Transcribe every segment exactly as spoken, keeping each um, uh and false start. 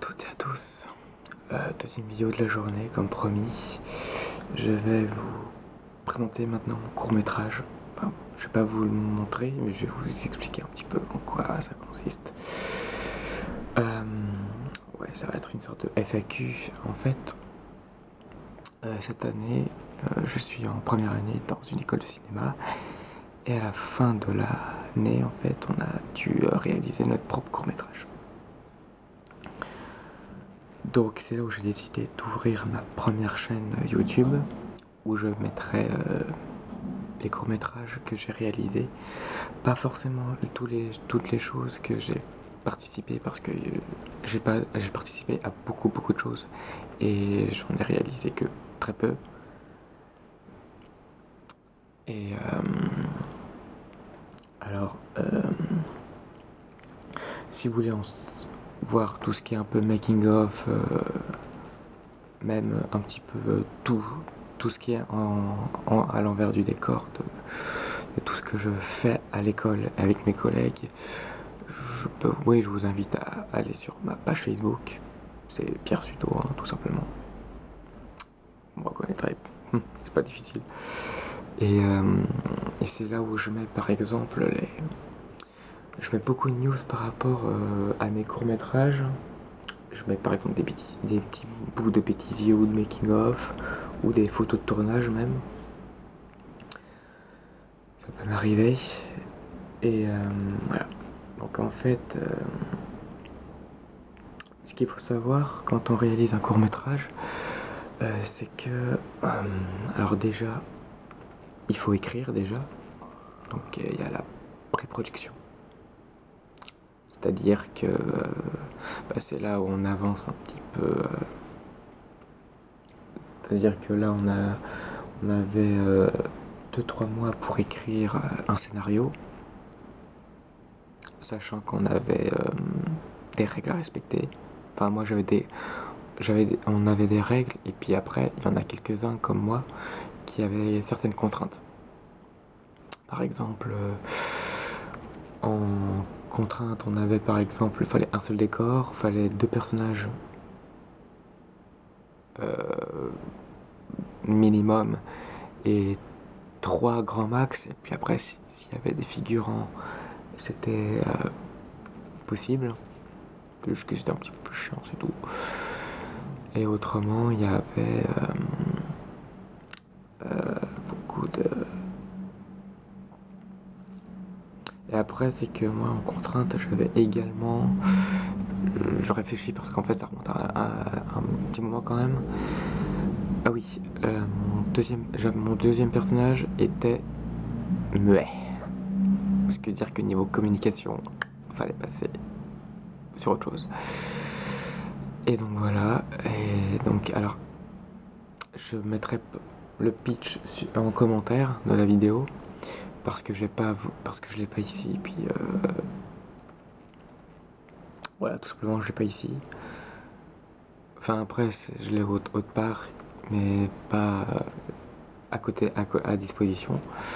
toutes et à tous, euh, deuxième vidéo de la journée comme promis. Je vais vous présenter maintenant mon court métrage. Enfin, je vais pas vous le montrer, mais je vais vous expliquer un petit peu en quoi ça consiste. Euh, ouais, ça va être une sorte de F A Q. En fait, euh, cette année, euh, je suis en première année dans une école de cinéma. Et à la fin de l'année, en fait, on a dû euh, réaliser notre propre court métrage. Donc c'est là où j'ai décidé d'ouvrir ma première chaîne YouTube où je mettrai euh, les courts-métrages que j'ai réalisés. Pas forcément tous les, toutes les choses que j'ai participé parce que euh, j'ai pas j'ai participé à beaucoup beaucoup de choses et j'en ai réalisé que très peu. Et euh, alors euh, si vous voulez en voir tout ce qui est un peu making of, euh, même un petit peu euh, tout, tout ce qui est en, en, à l'envers du décor de, de tout ce que je fais à l'école avec mes collègues, je peux, oui, je vous invite à aller sur ma page Facebook. C'est Pierre Suto, hein, tout simplement. Vous me reconnaîtrez, c'est pas difficile. Et, euh, et c'est là où je mets par exemple les... Je mets beaucoup de news par rapport euh, à mes courts-métrages. Je mets par exemple des, bêtises, des petits bouts de bêtisier ou de making-of, ou des photos de tournage même. Ça peut m'arriver. Et euh, voilà. Donc en fait, euh, ce qu'il faut savoir quand on réalise un court-métrage, euh, c'est que... Euh, alors déjà, il faut écrire déjà. Donc il y a la pré-production. C'est-à-dire que euh, bah, c'est là où on avance un petit peu. Euh, C'est-à-dire que là, on, a, on avait euh, deux trois mois pour écrire un scénario, sachant qu'on avait euh, des règles à respecter. Enfin, moi, j'avais des, j'avais des, on avait des règles, et puis après, il y en a quelques-uns comme moi qui avaient certaines contraintes. Par exemple, euh, en contrainte, on avait par exemple, il fallait un seul décor, il fallait deux personnages euh, minimum et trois grands max. Et puis après, s'il y avait des figurants, c'était euh, possible. Juste que c'était un petit peu plus chiant, c'est tout. Et autrement, il y avait euh, euh, beaucoup de... Et après, c'est que moi, en contrainte, j'avais également... Je réfléchis parce qu'en fait, ça remonte à, à, à un petit moment quand même. Ah oui, euh, mon, deuxième, mon deuxième personnage était muet. Ce qui veut dire que niveau communication, fallait passer sur autre chose. Et donc voilà, et donc alors, je mettrai le pitch en commentaire de la vidéo parce que je l'ai pas, parce que je l'ai pas ici. Et puis euh, voilà, tout simplement, je l'ai pas ici. Enfin après, je l'ai autre, autre part, mais pas à côté, à, à disposition.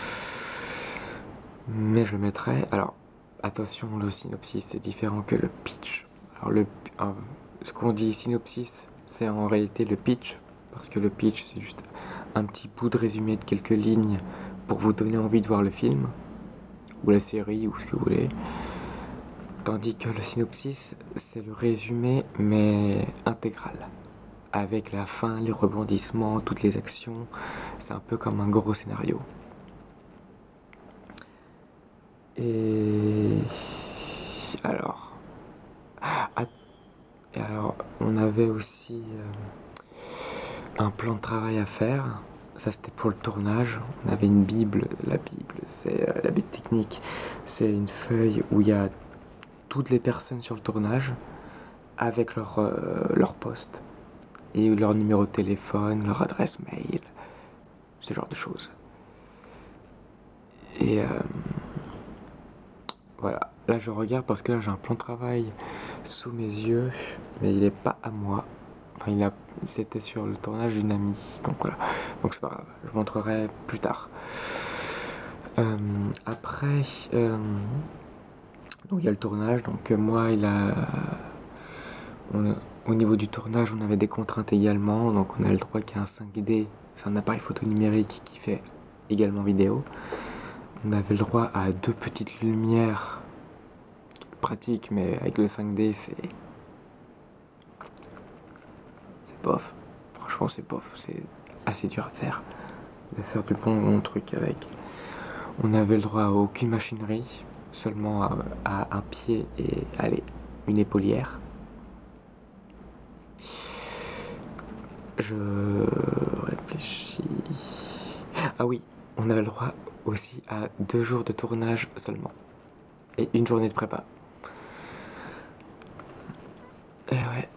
Mais je le mettrai. Alors attention, le synopsis c'est différent que le pitch. Alors le, euh, ce qu'on dit synopsis, c'est en réalité le pitch, parce que le pitch c'est juste un petit bout de résumé de quelques lignes pour vous donner envie de voir le film, ou la série, ou ce que vous voulez. Tandis que le synopsis, c'est le résumé, mais intégral. Avec la fin, les rebondissements, toutes les actions. C'est un peu comme un gros scénario. Et... Alors... Et alors, on avait aussi euh, un plan de travail à faire. Ça, c'était pour le tournage. On avait une bible. La bible, c'est euh, la bible technique. C'est une feuille où il y a toutes les personnes sur le tournage avec leur, euh, leur poste et leur numéro de téléphone, leur adresse mail, ce genre de choses. Et euh, voilà, là je regarde parce que là j'ai un plan de travail sous mes yeux, mais il est pas à moi. Enfin, il a, c'était sur le tournage d'une amie, donc voilà. Donc c'est pas grave, je montrerai plus tard. Euh, après, euh, donc il y a le tournage, donc moi il a, on, Au niveau du tournage, on avait des contraintes également, donc on a le droit qu'à un cinq D, c'est un appareil photo numérique qui fait également vidéo. On avait le droit à deux petites lumières pratiques, mais avec le cinq D, c'est c'est bof. Franchement, c'est bof, c'est assez dur à faire, de faire du bon, bon truc avec. On avait le droit à aucune machinerie, seulement à, à un pied et allez, une épaulière. Je réfléchis. Ah oui, on avait le droit aussi à deux jours de tournage seulement. Et une journée de prépa. Et ouais.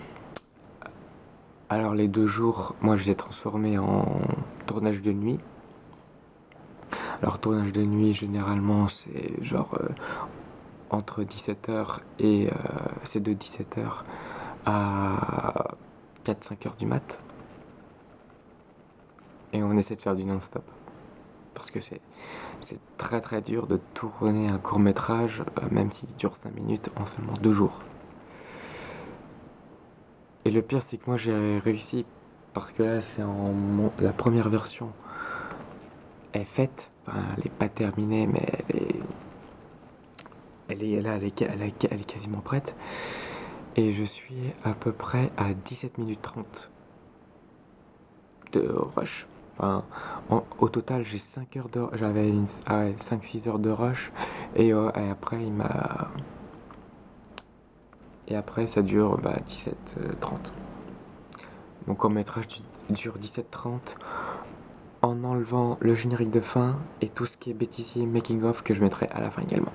Alors les deux jours, moi je les ai transformés en tournage de nuit. Alors tournage de nuit, généralement c'est genre euh, entre dix-sept heures et euh, c'est de dix-sept heures à quatre cinq heures du mat. Et on essaie de faire du non-stop. Parce que c'est c'est très très dur de tourner un court métrage, euh, même s'il dure cinq minutes, en seulement deux jours. Et le pire c'est que moi j'ai réussi, parce que là c'est en mon- la première version est faite, enfin elle est pas terminée mais elle est, elle est là, elle est, elle est- elle est quasiment prête. Et je suis à peu près à dix-sept minutes trente de rush. Enfin, en- au total, j'ai cinq heures de, j'avais une, ah ouais, cinq six heures de rush. Et, euh, et après, il m'a. Et après, ça dure bah, dix-sept trente. Mon court métrage dure dix-sept trente en enlevant le générique de fin et tout ce qui est bêtisier making of que je mettrai à la fin également.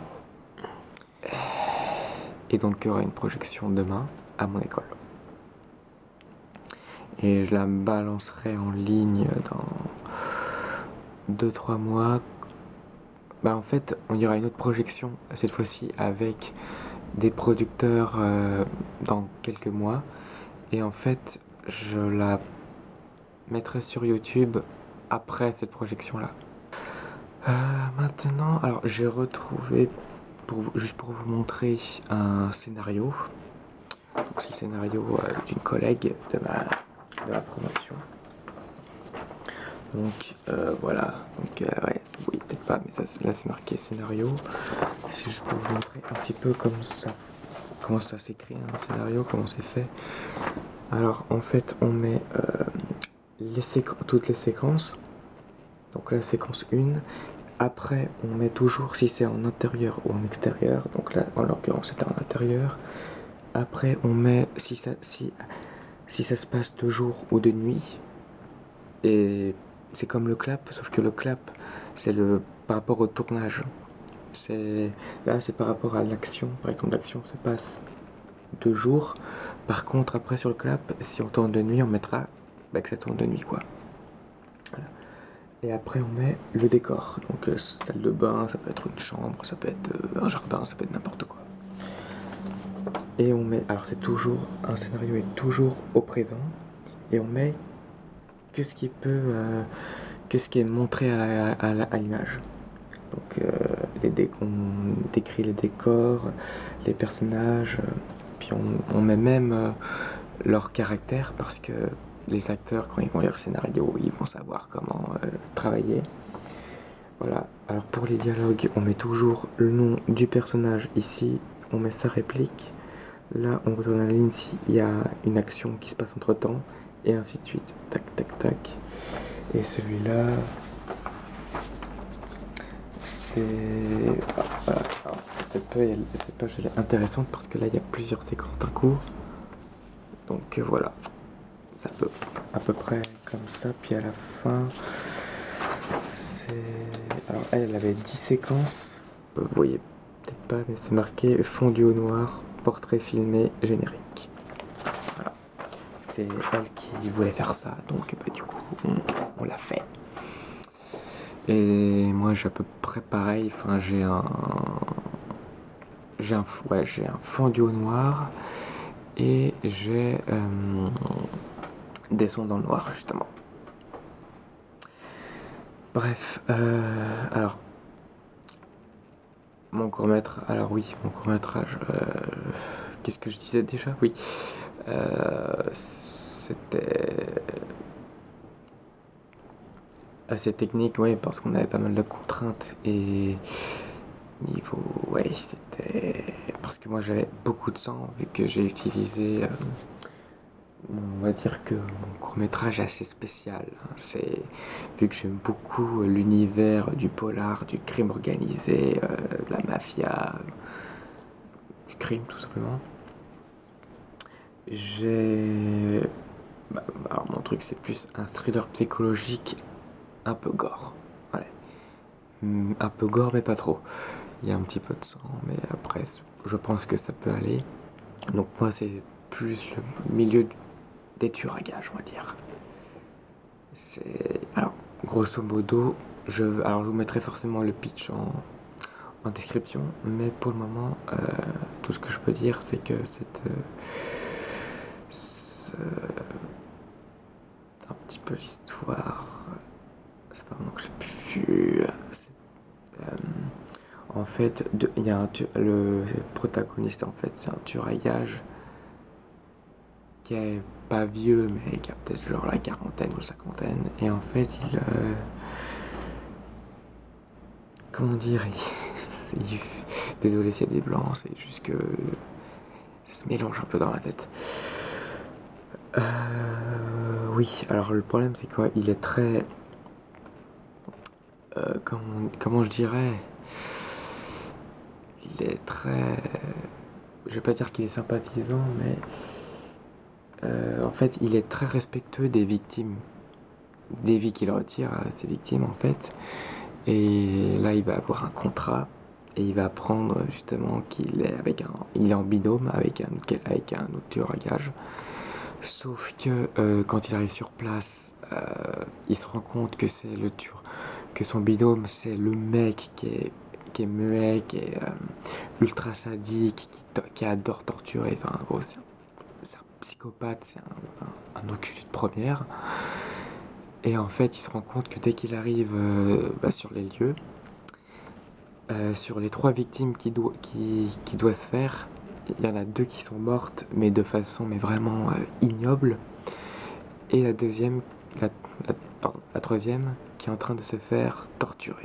Et donc, il y aura une projection demain à mon école. Et je la balancerai en ligne dans deux trois mois. Bah en fait, on y aura une autre projection, cette fois-ci avec des producteurs euh, dans quelques mois. Et en fait, je la mettrai sur YouTube après cette projection-là. Euh, maintenant, alors j'ai retrouvé, pour vous- juste pour vous montrer, un scénario. Donc c'est le scénario euh, d'une collègue de ma, de ma promotion. Donc euh, voilà, donc euh, ouais, oui peut-être pas, mais ça, là c'est marqué scénario. C'est juste pour vous montrer un petit peu comme ça, comment ça s'écrit un scénario, comment c'est fait. Alors en fait on met euh, les toutes les séquences, donc la séquence un, après on met toujours si c'est en intérieur ou en extérieur, donc là en l'occurrence c'était en intérieur. Après on met si ça, si, si ça se passe de jour ou de nuit, et c'est comme le clap, sauf que le clap c'est le par rapport au tournage. C'est là c'est par rapport à l'action, par exemple l'action se passe de jour. Par contre après sur le clap, si on tourne de nuit, on mettra bah, que ça tourne de nuit quoi. Voilà. Et après on met le décor, donc euh, salle de bain, ça peut être une chambre, ça peut être euh, un jardin, ça peut être n'importe quoi. Et on met, alors c'est toujours, un scénario est toujours au présent, et on met que ce qui peut, euh, que ce qui est montré à, à, à l'image. Donc euh, les dé on décrit les décors, les personnages, euh, puis on, on met même euh, leur caractère, parce que les acteurs quand ils vont lire le scénario ils vont savoir comment euh, travailler. Voilà, alors pour les dialogues on met toujours le nom du personnage ici, on met sa réplique, là on retourne à la ligne s'il y a une action qui se passe entre temps, et ainsi de suite, tac tac tac. Et celui-là c'est... Ah, voilà. Alors, cette page, elle, cette page elle est intéressante parce que là il y a plusieurs séquences d'un coup. Donc euh, voilà, c'est à peu, à peu près comme ça. Puis à la fin, c'est... Alors elle, elle avait dix séquences. Vous voyez peut-être pas, mais c'est marqué fondu au noir, portrait filmé, générique. Voilà. C'est elle qui voulait faire ça, donc bah, du coup on, on l'a fait. Et moi j'ai à peu près pareil, enfin j'ai un... J'ai un, ouais, j'ai un fondu au noir et j'ai euh, des sons dans le noir justement. Bref, euh, alors mon court métrage, alors oui, mon court métrage, euh, qu'est-ce que je disais déjà? Oui. Euh, C'était assez technique, ouais, parce qu'on avait pas mal de contraintes et niveau, ouais, c'était parce que moi j'avais beaucoup de sang vu que j'ai utilisé, euh, on va dire que mon court métrage est assez spécial. Hein. C'est vu que j'aime beaucoup l'univers du polar, du crime organisé, euh, de la mafia, du crime tout simplement. J'ai, bah, alors mon truc c'est plus un thriller psychologique un peu gore. Ouais. Mm, un peu gore mais pas trop. Il y a un petit peu de sang, mais après je pense que ça peut aller. Donc moi c'est plus le milieu des tueurs à gages, on va dire. C'est alors grosso modo, je alors je vous mettrai forcément le pitch en, en description, mais pour le moment, euh, tout ce que je peux dire, c'est que c'est euh, c'est un petit peu l'histoire. C'est pas vraiment que j'ai pu vu. Euh, en fait, il y a un le protagoniste en fait, c'est un tueur à gages qui est pas vieux, mais qui a peut-être genre la quarantaine ou cinquantaine, et en fait, il euh, comment dire, il, il, désolé s'il y a des blancs, c'est juste que ça se mélange un peu dans la tête. Euh, oui, alors le problème c'est quoi? Il est très, euh, comment, comment je dirais, il est très, je vais pas dire qu'il est sympathisant, mais euh, en fait, il est très respectueux des victimes, des vies qu'il retire à ses victimes en fait. Et là, il va avoir un contrat et il va apprendre justement qu'il est avec un, il est en binôme avec un, avec un autre tueur à gages. Sauf que euh, quand il arrive sur place, euh, il se rend compte que c'est le tueur, que son binôme c'est le mec qui est qui est muet, qui est euh, ultra sadique, qui, qui adore torturer. Enfin, gros, c'est un, c'est un psychopathe, c'est un, un, un enculé de première. Et en fait, il se rend compte que dès qu'il arrive euh, bah, sur les lieux, euh, sur les trois victimes qui, do qui, qui doit se faire, il y en a deux qui sont mortes, mais de façon mais vraiment euh, ignoble. Et la deuxième, la, la, pardon, la troisième, qui est en train de se faire torturer.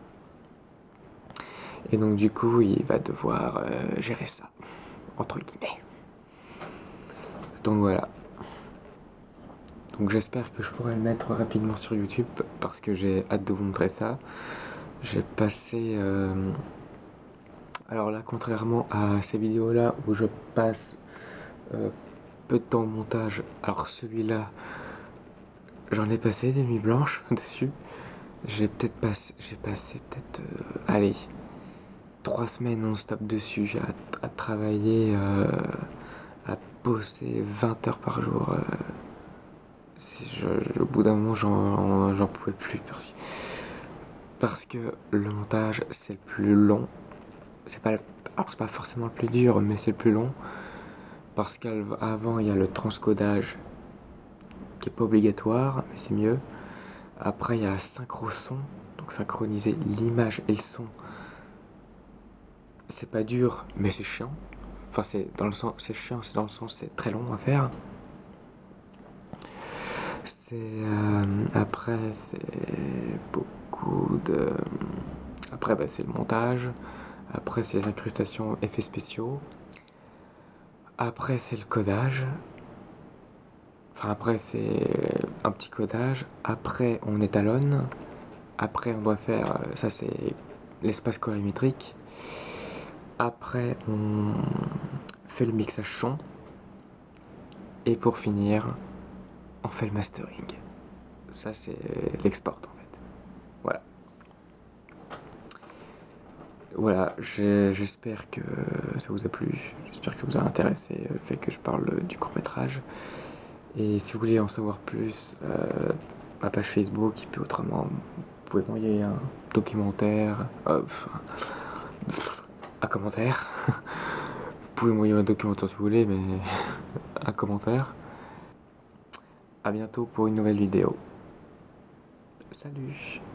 Et donc du coup, il va devoir euh, gérer ça, entre guillemets. Donc voilà. Donc j'espère que je pourrai le mettre rapidement sur YouTube parce que j'ai hâte de vous montrer ça. J'ai passé... Euh... Alors là, contrairement à ces vidéos-là où je passe euh, peu de temps au montage, alors celui-là, j'en ai passé des nuits blanches dessus. J'ai peut-être passé... J'ai passé peut-être... Euh, allez, trois semaines non-stop dessus à, à travailler, euh, à bosser vingt heures par jour. Euh, je, je, au bout d'un moment, j'en pouvais plus parce que, parce que le montage, c'est le plus long. C'est pas, alors c'est pas forcément le plus dur, mais c'est le plus long. Parce qu'avant, il y a le transcodage qui est pas obligatoire, mais c'est mieux. Après, il y a la synchro son, donc synchroniser l'image et le son. C'est pas dur, mais c'est chiant. Enfin, c'est dans le sens, c'est chiant, c'est dans le sens, c'est très long à faire. C'est euh, après, c'est beaucoup de. Après, bah, c'est le montage. Après, c'est les incrustations, effets spéciaux. Après, c'est le codage. Enfin, après, c'est un petit codage. Après, on étalonne. Après, on doit faire. Ça, c'est l'espace colorimétrique. Après, on fait le mixage son. Et pour finir, on fait le mastering. Ça, c'est l'export en fait. Voilà. Voilà, j'espère que ça vous a plu. J'espère que ça vous a intéressé le fait que je parle du court métrage. Et si vous voulez en savoir plus, euh, ma page Facebook, et puis autrement, vous pouvez m'envoyer un documentaire, euh, un commentaire. Vous pouvez m'envoyer un documentaire si vous voulez, mais un commentaire. A bientôt pour une nouvelle vidéo. Salut!